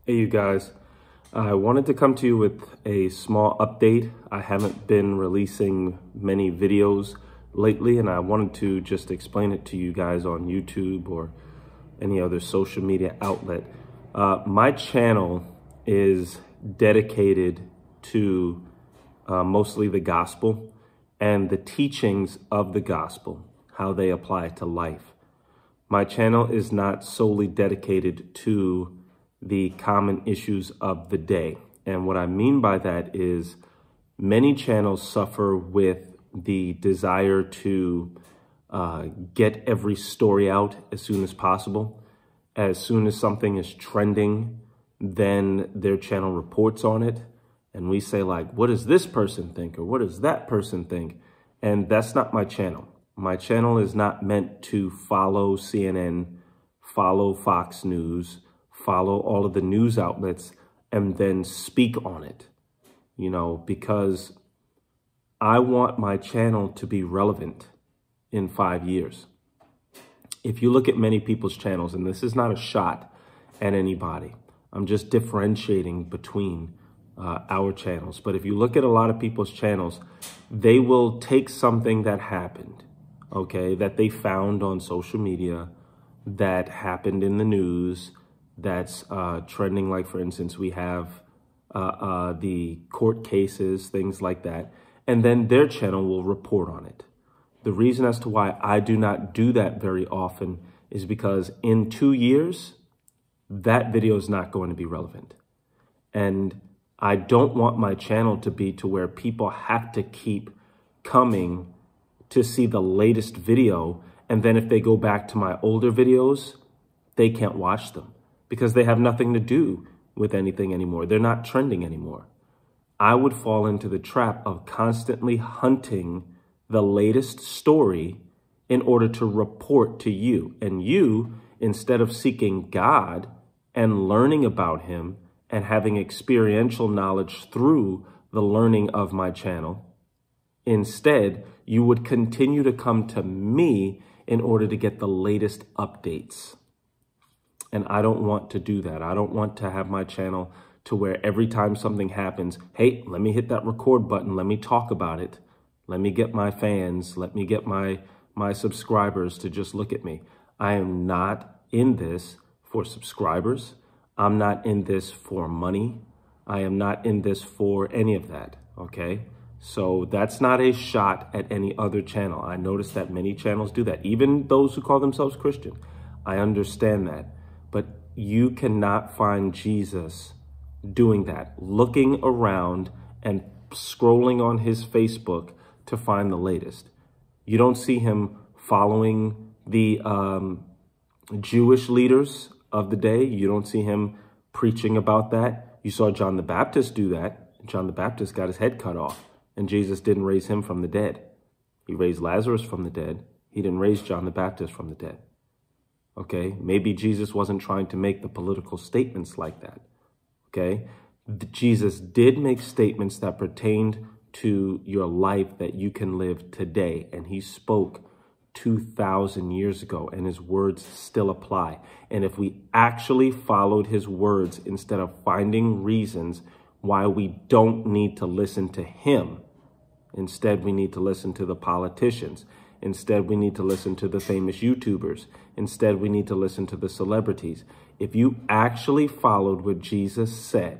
Hey, you guys. I wanted to come to you with a small update. I haven't been releasing many videos lately, and I wanted to just explain it to you guys on YouTube or any other social media outlet. My channel is dedicated to mostly the gospel and the teachings of the gospel, how they apply to life. My channel is not solely dedicated to the common issues of the day. And what I mean by that is many channels suffer with the desire to get every story out as soon as possible. As soon as something is trending, then their channel reports on it. And we say, like, what does this person think? Or what does that person think? And that's not my channel. My channel is not meant to follow CNN, follow Fox News, follow all of the news outlets and then speak on it, because I want my channel to be relevant in 5 years. If you look at many people's channels, and this is not a shot at anybody, I'm just differentiating between our channels. But if you look at a lot of people's channels, they will take something that happened, that they found on social media, that happened in the news, that's trending. Like, for instance, we have the court cases, things like that. And then their channel will report on it. The reason as to why I do not do that very often is because in 2 years, that video is not going to be relevant. And I don't want my channel to be to where people have to keep coming to see the latest video. And then if they go back to my older videos, they can't watch them, because they have nothing to do with anything anymore. They're not trending anymore. I would fall into the trap of constantly hunting the latest story in order to report to you. And you, instead of seeking God and learning about him and having experiential knowledge through the learning of my channel, instead, you would continue to come to me in order to get the latest updates. And I don't want to do that. I don't want to have my channel to where every time something happens, hey, let me hit that record button. Let me talk about it. Let me get my fans. Let me get my subscribers to just look at me. I am not in this for subscribers. I'm not in this for money. I am not in this for any of that, okay? So that's not a shot at any other channel. I notice that many channels do that, even those who call themselves Christian. I understand that. But you cannot find Jesus doing that, looking around and scrolling on his Facebook to find the latest. You don't see him following the Jewish leaders of the day. You don't see him preaching about that. You saw John the Baptist do that. John the Baptist got his head cut off, and Jesus didn't raise him from the dead. He raised Lazarus from the dead. He didn't raise John the Baptist from the dead. Okay, maybe Jesus wasn't trying to make the political statements like that. Okay, Jesus did make statements that pertained to your life that you can live today. And he spoke 2,000 years ago, and his words still apply. And if we actually followed his words instead of finding reasons why we don't need to listen to him, instead we need to listen to the politicians. Instead, we need to listen to the famous YouTubers. Instead, we need to listen to the celebrities. If you actually followed what Jesus said,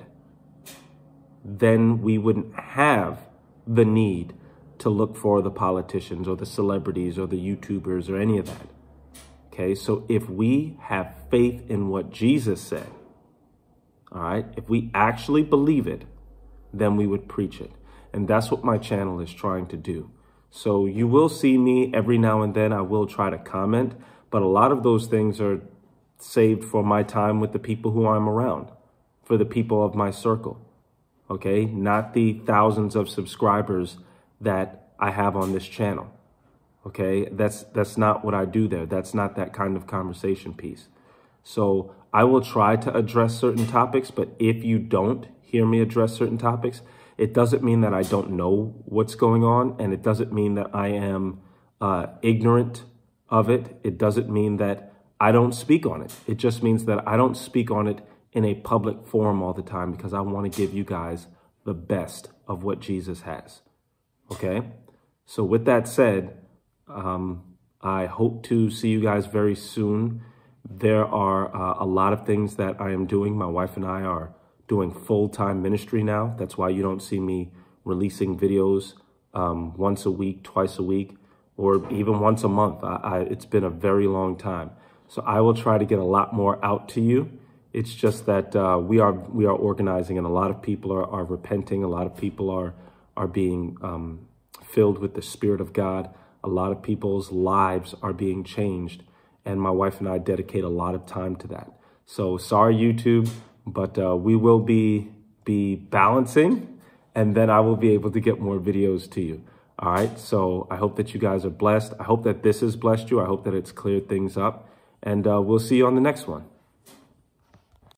then we wouldn't have the need to look for the politicians or the celebrities or the YouTubers or any of that. Okay, so if we have faith in what Jesus said, all right, if we actually believe it, then we would preach it. And that's what my channel is trying to do. So you will see me every now and then. I will try to comment, but a lot of those things are saved for my time with the people who I'm around, for the people of my circle, okay? Not the thousands of subscribers that I have on this channel, okay? That's not what I do there. That's not that kind of conversation piece. So I will try to address certain topics, but if you don't hear me address certain topics, it doesn't mean that I don't know what's going on, and it doesn't mean that I am ignorant of it. It doesn't mean that I don't speak on it. It just means that I don't speak on it in a public forum all the time because I want to give you guys the best of what Jesus has. Okay? So with that said, I hope to see you guys very soon. There are a lot of things that I am doing. My wife and I are doing full-time ministry now. That's why you don't see me releasing videos once a week, twice a week, or even once a month. It's been a very long time. So I will try to get a lot more out to you. It's just that we are organizing, and a lot of people are repenting. A lot of people are being filled with the Spirit of God. A lot of people's lives are being changed, and my wife and I dedicate a lot of time to that. So sorry, YouTube, but we will be balancing, and then I will be able to get more videos to you. All right, so I hope that you guys are blessed. I hope that this has blessed you. I hope that it's cleared things up, and we'll see you on the next one.